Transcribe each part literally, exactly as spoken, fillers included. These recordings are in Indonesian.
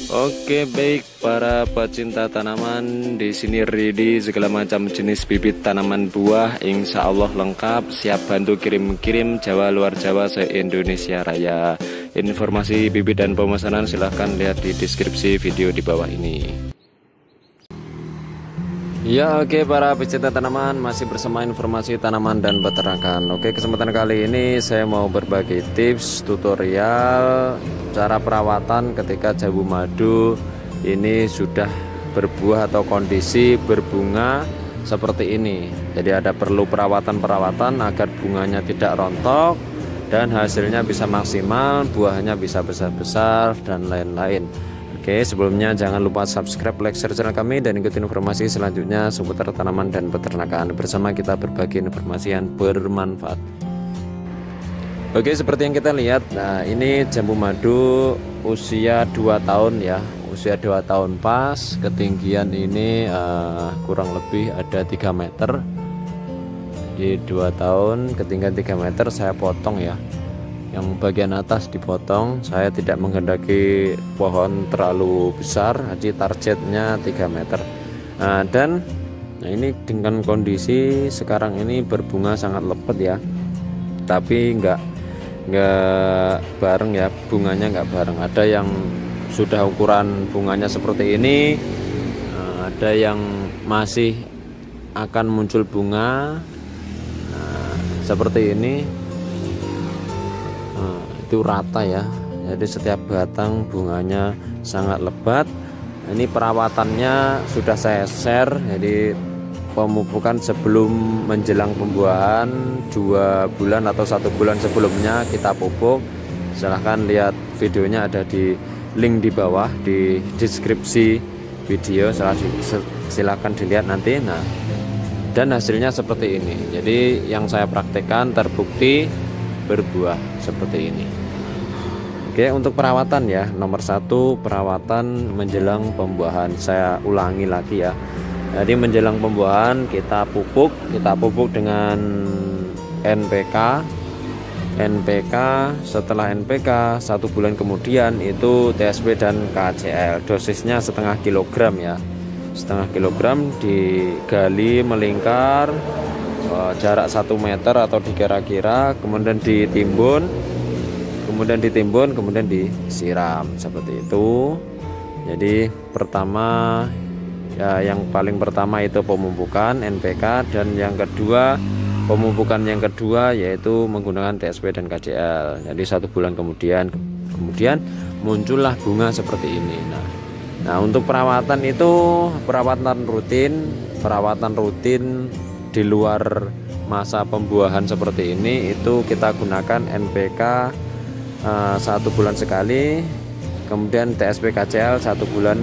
Oke, baik para pecinta tanaman, di sini ready segala macam jenis bibit tanaman buah, insya Allah lengkap, siap bantu kirim-kirim Jawa luar Jawa se-Indonesia Raya. Informasi bibit dan pemesanan silahkan lihat di deskripsi video di bawah ini. Ya oke, para pecinta tanaman, masih bersama informasi tanaman dan peternakan. Oke, kesempatan kali ini saya mau berbagi tips tutorial cara perawatan ketika jambu madu ini sudah berbuah atau kondisi berbunga seperti ini. Jadi ada perlu perawatan-perawatan agar bunganya tidak rontok dan hasilnya bisa maksimal, buahnya bisa besar-besar dan lain-lain. Oke, sebelumnya jangan lupa subscribe, like, share channel kami dan ikuti informasi selanjutnya seputar tanaman dan peternakan. Bersama kita berbagi informasi yang bermanfaat. Oke, seperti yang kita lihat, nah ini jambu madu usia dua tahun ya, usia dua tahun pas, ketinggian ini uh, kurang lebih ada tiga meter. Di dua tahun, ketinggian tiga meter saya potong ya. Yang bagian atas dipotong, saya tidak menghendaki pohon terlalu besar, jadi targetnya tiga meter. Nah, dan nah ini dengan kondisi sekarang ini berbunga sangat lebat ya, tapi enggak enggak bareng ya, bunganya enggak bareng. Ada yang sudah ukuran bunganya seperti ini, ada yang masih akan muncul bunga nah, seperti ini. Itu rata ya, jadi setiap batang bunganya sangat lebat. Ini perawatannya sudah saya share, jadi pemupukan sebelum menjelang pembuahan dua bulan atau satu bulan sebelumnya kita pupuk. Silahkan lihat videonya, ada di link di bawah di deskripsi video, silahkan dilihat nanti. Nah, dan hasilnya seperti ini. Jadi yang saya praktekkan terbukti berbuah seperti ini. Oke, untuk perawatan ya, nomor satu perawatan menjelang pembuahan. Saya ulangi lagi ya, jadi menjelang pembuahan kita pupuk kita pupuk dengan N P K N P K. Setelah N P K satu bulan kemudian itu T S P dan K C L, dosisnya setengah kilogram ya, setengah kilogram digali melingkar jarak satu meter atau dikira-kira, kemudian ditimbun kemudian ditimbun kemudian disiram seperti itu. Jadi pertama ya, yang paling pertama itu pemupukan N P K, dan yang kedua pemupukan yang kedua yaitu menggunakan T S P dan K C L. Jadi satu bulan kemudian kemudian muncullah bunga seperti ini. Nah, nah untuk perawatan itu perawatan rutin perawatan rutin di luar masa pembuahan seperti ini itu kita gunakan N P K uh, satu bulan sekali, kemudian T S P K C L satu bulan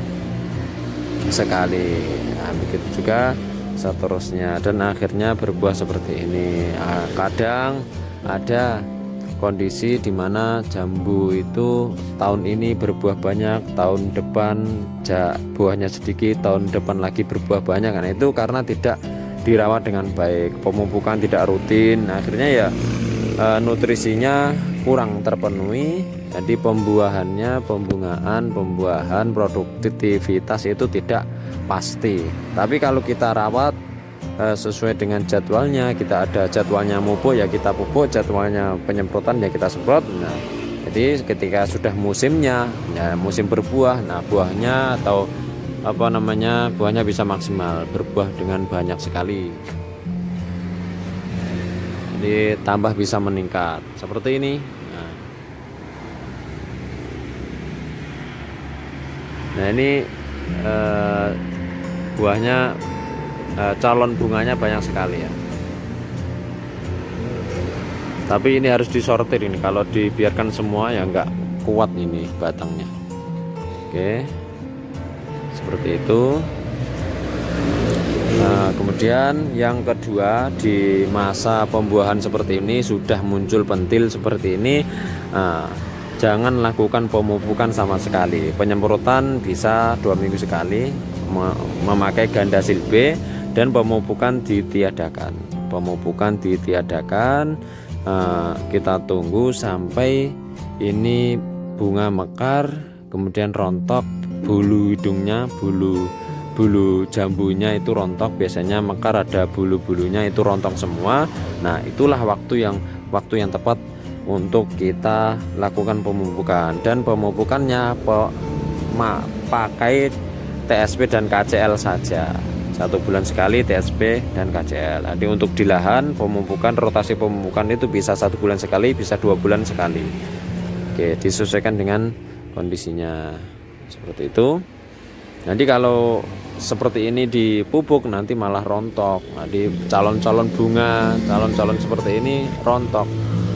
sekali. Nah, begitu juga seterusnya, dan akhirnya berbuah seperti ini. Nah, kadang ada kondisi dimana jambu itu tahun ini berbuah banyak, tahun depan buahnya sedikit, tahun depan lagi berbuah banyak. Karena itu karena tidak dirawat dengan baik, pemupukan tidak rutin, akhirnya ya e, nutrisinya kurang terpenuhi. Jadi pembuahannya, pembungaan, pembuahan, produktivitas itu tidak pasti. Tapi kalau kita rawat e, sesuai dengan jadwalnya, kita ada jadwalnya pupuk ya kita pupuk, jadwalnya penyemprotan ya kita semprot. Nah, jadi ketika sudah musimnya, ya musim berbuah, nah buahnya atau apa namanya buahnya bisa maksimal, berbuah dengan banyak sekali, jadi tambah bisa meningkat seperti ini. Nah, nah ini eh, buahnya eh, calon bunganya banyak sekali ya, tapi ini harus disortir ini, kalau dibiarkan semua ya nggak kuat ini batangnya. Oke, seperti itu. Nah, kemudian yang kedua, di masa pembuahan seperti ini sudah muncul pentil seperti ini, nah, jangan lakukan pemupukan sama sekali. Penyemprotan bisa dua minggu sekali, memakai Gandasil B, dan pemupukan ditiadakan. Pemupukan ditiadakan, nah, kita tunggu sampai ini bunga mekar, kemudian rontok, bulu hidungnya, bulu bulu jambunya itu rontok, biasanya mekar ada bulu-bulunya itu rontok semua. Nah, itulah waktu yang waktu yang tepat untuk kita lakukan pemupukan, dan pemupukannya pe, ma, pakai T S P dan K C L saja, satu bulan sekali T S P dan K C L. Jadi untuk di lahan pemupukan, rotasi pemupukan itu bisa satu bulan sekali, bisa dua bulan sekali. Oke, disesuaikan dengan kondisinya seperti itu. Nanti kalau seperti ini dipupuk nanti malah rontok. Jadi calon-calon bunga, calon-calon seperti ini rontok.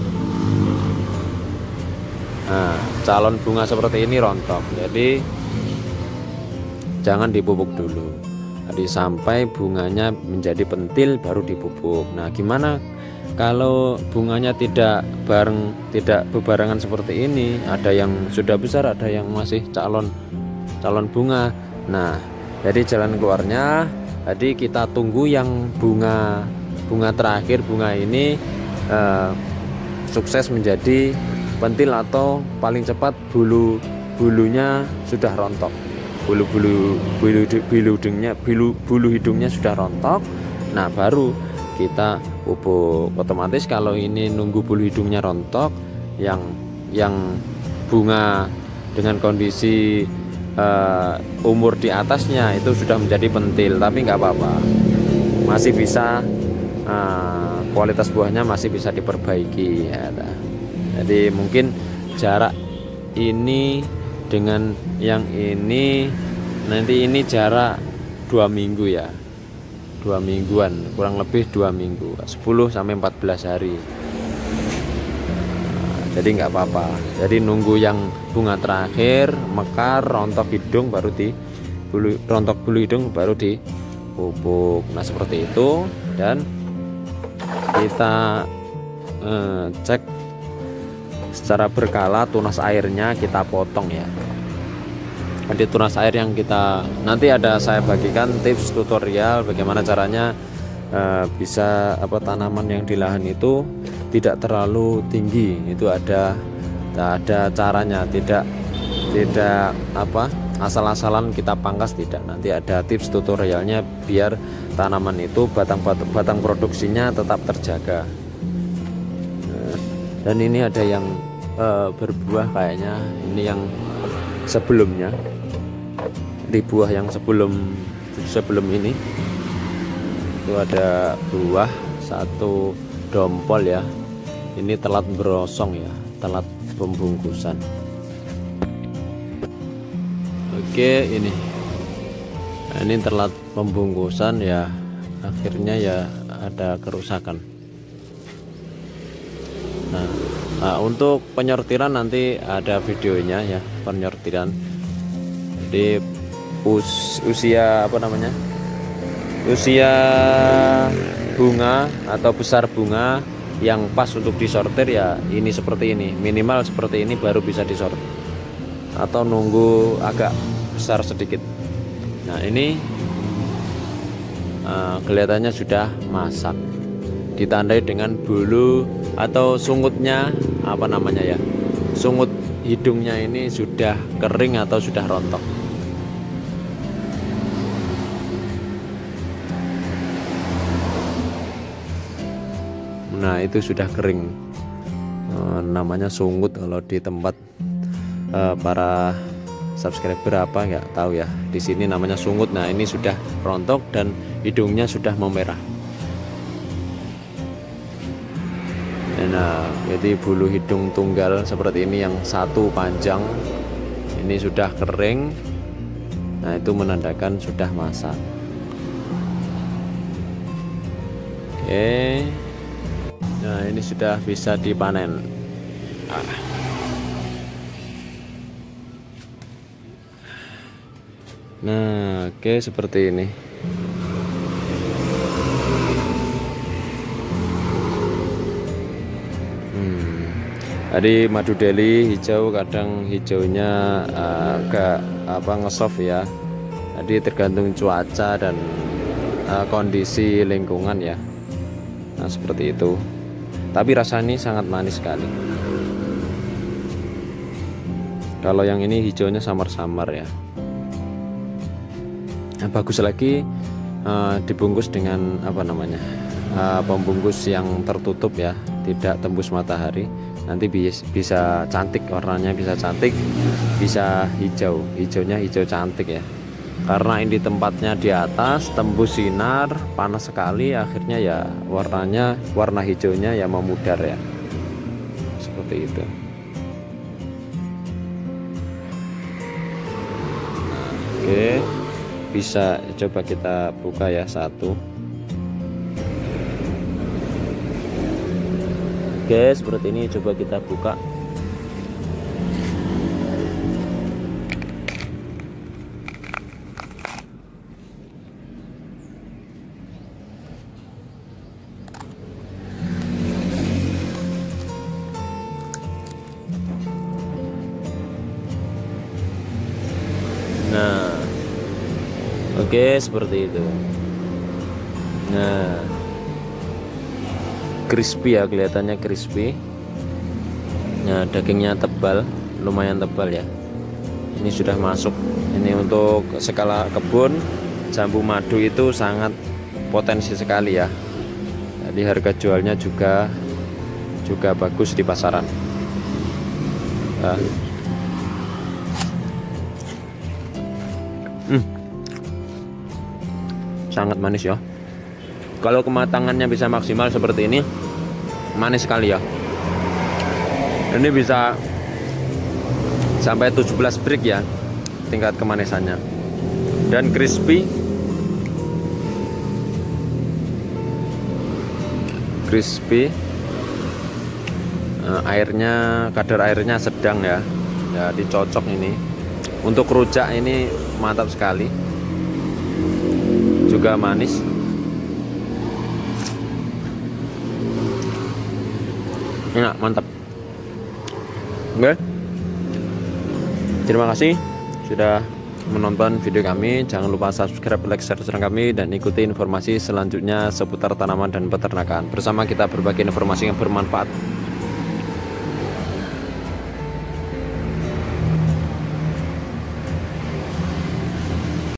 Nah, calon bunga seperti ini rontok. Jadi jangan dipupuk dulu. Jadi sampai bunganya menjadi pentil baru dipupuk. Nah, gimana kalau bunganya tidak bareng, tidak bebarengan seperti ini? Ada yang sudah besar, ada yang masih calon calon bunga. Nah, jadi jalan keluarnya, jadi kita tunggu yang bunga bunga terakhir, bunga ini eh, sukses menjadi pentil, atau paling cepat bulu bulunya sudah rontok, bulu bulu bulu bulu hidungnya bulu bulu hidungnya sudah rontok. Nah, baru kita pupuk. Otomatis kalau ini nunggu bulu hidungnya rontok, yang yang bunga dengan kondisi Uh, umur di atasnya itu sudah menjadi pentil, tapi nggak apa-apa, masih bisa, uh, kualitas buahnya masih bisa diperbaiki ya. Jadi mungkin jarak ini dengan yang ini, nanti ini jarak dua minggu ya, dua mingguan, kurang lebih dua minggu, sepuluh sampai empat belas hari. Jadi nggak apa-apa, jadi nunggu yang bunga terakhir mekar rontok hidung baru di bulu, rontok bulu hidung baru dipupuk. Nah, seperti itu. Dan kita eh, cek secara berkala tunas airnya, kita potong ya. Jadi tunas air yang kita nanti ada saya bagikan tips tutorial bagaimana caranya eh, bisa apa tanaman yang di lahan itu tidak terlalu tinggi. Itu ada ada caranya, tidak tidak apa asal-asalan kita pangkas, tidak. Nanti ada tips tutorialnya biar tanaman itu batang batang, batang produksinya tetap terjaga. Nah, dan ini ada yang uh, berbuah kayaknya, ini yang sebelumnya, di buah yang sebelum sebelum ini itu ada buah satu dompol ya. Ini telat berosong ya, telat pembungkusan. Oke, ini nah, ini telat pembungkusan ya, akhirnya ya ada kerusakan. Nah, nah untuk penyortiran nanti ada videonya ya, penyortiran. Jadi us, usia apa namanya usia bunga atau besar bunga yang pas untuk disortir ya ini seperti ini, minimal seperti ini baru bisa disortir, atau nunggu agak besar sedikit. Nah, ini uh, kelihatannya sudah masak, ditandai dengan bulu atau sungutnya, apa namanya ya, sungut hidungnya ini sudah kering atau sudah rontok. Nah, itu sudah kering, e, namanya sungut kalau di tempat e, para subscriber apa nggak tahu ya, di sini namanya sungut. Nah, ini sudah rontok dan hidungnya sudah memerah. Nah, jadi bulu hidung tunggal seperti ini yang satu panjang ini sudah kering. Nah, itu menandakan sudah masak. Oke. Nah, ini sudah bisa dipanen. Nah, oke, seperti ini. Hmm. Tadi madu deli hijau, kadang hijaunya agak apa ngesoft ya. Jadi tergantung cuaca dan uh, kondisi lingkungan ya. Nah, seperti itu. Tapi rasanya sangat manis sekali. Kalau yang ini hijaunya samar-samar ya. Nah, bagus lagi uh, dibungkus dengan apa namanya uh, pembungkus yang tertutup ya, tidak tembus matahari. Nanti bis, bisa cantik, warnanya bisa cantik, bisa hijau, hijaunya hijau cantik ya. Karena ini tempatnya di atas, tembus sinar, panas sekali, akhirnya ya warnanya, warna hijaunya ya memudar ya, seperti itu. Nah, oke, bisa coba kita buka ya satu. Oke, seperti ini, coba kita buka. Nah, oke, seperti itu. Nah, crispy ya, kelihatannya crispy. Nah, dagingnya tebal, lumayan tebal ya. Ini sudah masuk. Ini untuk skala kebun jambu madu itu sangat potensi sekali ya. Jadi harga jualnya juga juga bagus di pasaran. Nah. Hmm. Sangat manis ya. Kalau kematangannya bisa maksimal seperti ini, manis sekali ya. Ini bisa sampai tujuh belas brick ya tingkat kemanisannya, dan crispy, crispy. Uh, airnya, kadar airnya sedang ya, jadi cocok ini untuk rujak. Ini mantap sekali, juga manis. Enak, mantap. Oke, terima kasih sudah menonton video kami. Jangan lupa subscribe, like, share channel kami, dan ikuti informasi selanjutnya seputar tanaman dan peternakan. Bersama kita berbagi informasi yang bermanfaat.